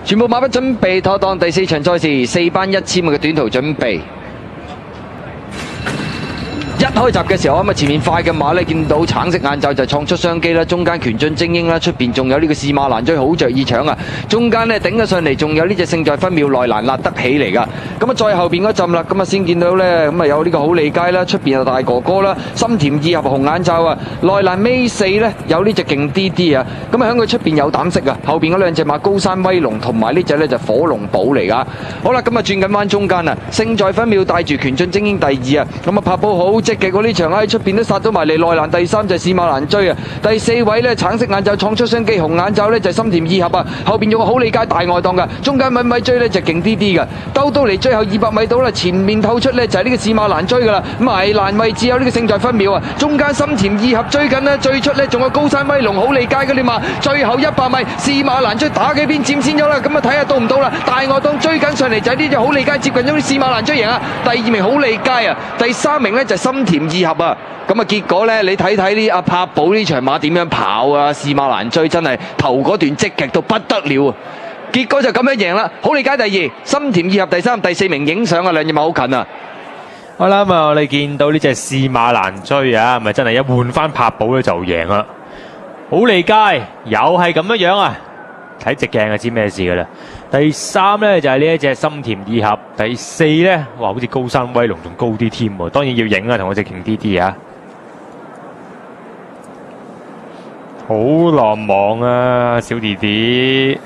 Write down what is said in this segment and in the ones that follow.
全部馬匹準備妥當，第4場賽事4班1000米嘅短途準備。一開閘嘅時候，咁啊前面快嘅馬咧，見到橙色眼罩就創出商機啦，中間權進精英啦，出邊仲有呢個士馬蘭追好着意搶啊！中間咧頂咗上嚟，仲有呢隻勝在分秒內蘭辣得起嚟噶。咁啊再後邊嗰陣啦，咁啊先見到咧，咁啊有呢個好利街啦，出邊有大哥哥啦，心甜意合紅眼罩啊，內蘭尾4咧有呢隻勁啲啲啊，咁啊喺佢出邊有膽色啊，後邊嗰兩隻馬高山威龍同埋呢隻咧就火龍寶嚟噶。好啦，咁啊轉緊彎中間啊，勝在分秒帶住權進精英第2啊，咁啊拍波好積極喎，呢場喺出邊都殺到埋嚟，內蘭第3就士馬蘭追啊，第4位呢，橙色眼罩創出商機，紅眼罩呢就心甜意合啊，後邊有個好利街大外檔噶，中間米追呢就勁啲啲噶，兜到嚟最後200米到啦，前面透出呢就係呢個士馬蘭追噶啦，埋欄位置有呢個勝在分秒啊，中間心甜意合追緊呢，最出呢仲有高山威龍好利街嗰啲馬，最後100米士馬蘭追打幾邊佔先咗啦，咁啊睇下到唔到啦，大外檔追緊上嚟就係呢隻好利街接近咗啲士馬蘭追贏啊，第2名好利街啊，第3名呢就心甜意合啊，咁啊結果呢，你睇睇呢阿柏寶呢場馬點樣跑啊，士馬蘭追真係頭嗰段積極到不得了啊，結果就咁樣贏啦，好利街第2，心甜意合第3，第4名影相啊，兩隻馬好近啊。 好啦，咁啊，我哋見到呢隻士馬蘭追啊，咪真係一換翻柏寶咧就贏啦。好利街又係咁樣樣啊，睇直鏡就知咩事噶啦。第3咧就係呢一隻心甜意合，第4咧哇好似高山威龍仲高啲添喎，當然要影啊，同我隻勁啲啲啊。好浪漫啊，小弟弟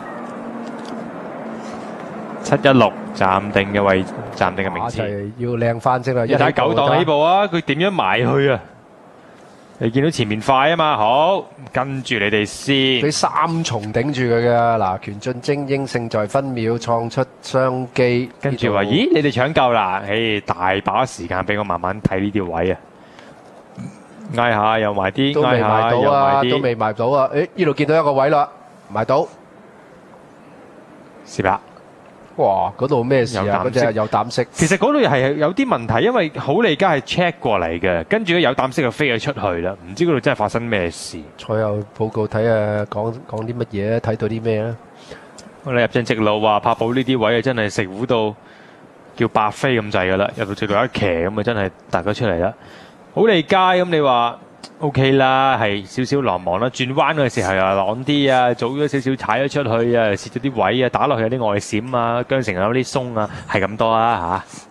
716暫定嘅位，暫定嘅名次， 要靚翻先啦。 一睇9檔起步啊，佢點樣埋去啊？你見到前面快啊嘛，好跟住你哋先。 佢3重頂住佢嘅嗱，權進精英勝在分秒創出商機， 跟住話咦你哋搶夠啦，誒大把時間俾我慢慢睇呢啲位啊，挨下又埋啲， 都未埋到啊，都未埋到啊，誒呢度見到一個位啦，埋到， 攝啦。 哇！嗰度咩事啊？嗰隻有膽色。 其實嗰度係有啲問題，因為好利街係 check 過嚟嘅，跟住咧有膽色就飛咗出去啦，唔知嗰度真係發生咩事。 賽後報告睇下講啲乜嘢，睇到啲咩咧？ 我哋入正直路話柏寶呢啲位啊，真係食糊到叫白飛咁滯噶啦，入到直路一騎咁啊，真係突咗出嚟啦。好利街咁你話 OK 啦，係少少狼忙啦，轉彎嘅時候又朗啲啊，早咗少少踩咗出去啊，蝕咗啲位啊，打落去有啲外閃啊，韁繩有啲鬆啊，係咁多啊嚇。